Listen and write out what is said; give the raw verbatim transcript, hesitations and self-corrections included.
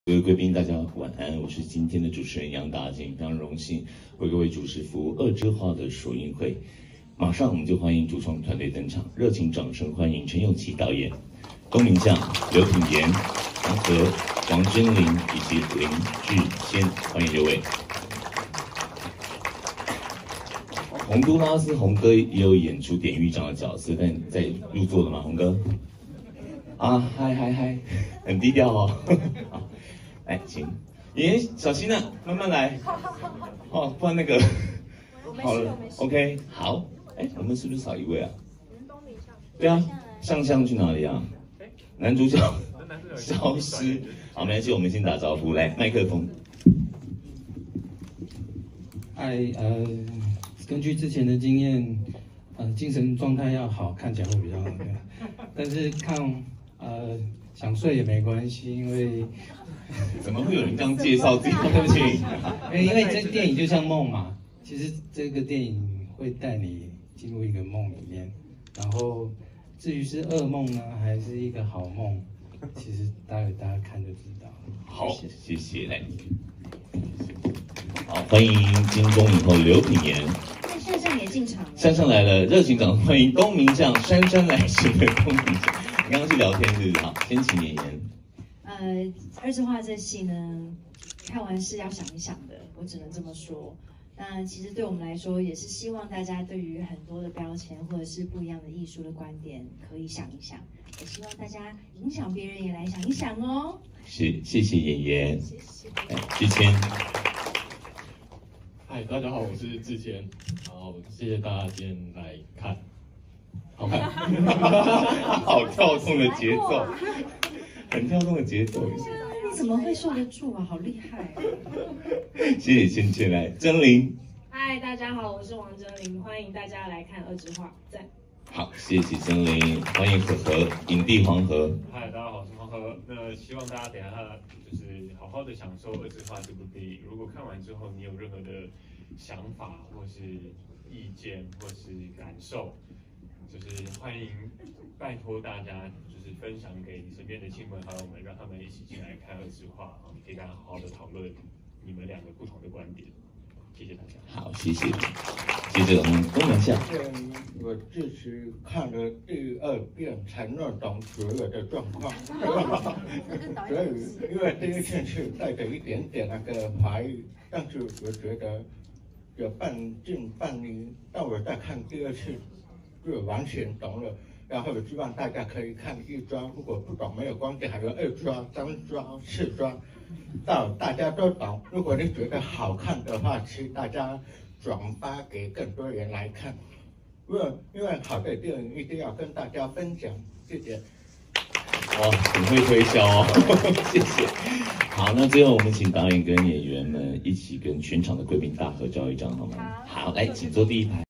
各位贵宾，大家晚安，我是今天的主持人杨达景，非常荣幸为各位主持服务二之化的首映会。马上我们就欢迎主创团队登场，热情掌声欢迎陈永琪导演、龚明将、刘品言、黄河、王真林以及林志谦，欢迎六位。洪都拉斯洪哥也有演出典狱长的角色，但在入座了吗？洪哥？啊，嗨嗨嗨，很低调哦。好，来，请妍妍小心啊，慢慢来。哦，不然那个好了 ，OK， 好。哎，我们是不是少一位啊？对啊，向向去哪里啊？男主角消失。好，没关系，我们先打招呼。来，麦克风。 嗨，呃，根据之前的经验，呃，精神状态要好，看起来会比较那个。但是看，呃，想睡也没关系，因为怎么会有人这样介绍自己？对不起， 因为这电影就像梦嘛，其实这个电影会带你进入一个梦里面，然后至于是噩梦呢，还是一个好梦，其实待会大家看就知道了。 好，谢谢，来，好，欢迎金钟影后刘品言。 那珊珊也进场了。 珊珊来了，热情掌声欢迎龚明将，姗姗来迟的龚明将。刚刚去聊天是不是？好，先请妍妍。 呃，二之化这戏呢，看完是要想一想的，我只能这么说。那其实对我们来说，也是希望大家对于很多的标签或者是不一样的艺术的观点，可以想一想。也希望大家影响别人也来想一想哦。 是，谢谢妍妍。谢谢。志谦。 嗨，大家好，我是志谦。然后谢谢大家今天来看，好看。 好跳动的节奏，很跳动的节奏。 你怎么会受得住啊？好厉害、啊！ 谢谢芊芊，来真玲。 嗨，大家好，我是王真玲，欢迎大家来看二之化，赞。 好，谢谢真玲，欢迎和和影帝黄河。 嗨，大家好，我是黄河。那希望大家等一下就是好好的享受二之化这部电影。如果看完之后你有任何的想法或是意见或是感受，就是欢迎拜托大家就是分享给你身边的亲朋好友们，让他们一起进来看二之化，可以大家好好的讨论你们两个不同的观点。谢谢大家。好，谢谢。 接着我们龚明将。 我这次看了第二遍才弄懂所有的状况，所以因为第一次是带着一点点那个怀疑，但是我觉得有半信半疑，但我再看第二次就完全懂了。然后希望大家可以看一抓，如果不懂没有关系，还有二抓、三抓、四抓，到大家都懂。如果你觉得好看的话，请大家转发给更多人来看。因为因为好的电影一定要跟大家分享，谢谢。 哇，很会推销哦，谢谢。好，那最后我们请导演跟演员们一起跟全场的贵宾大合照一张好吗？好，来，请坐第一排。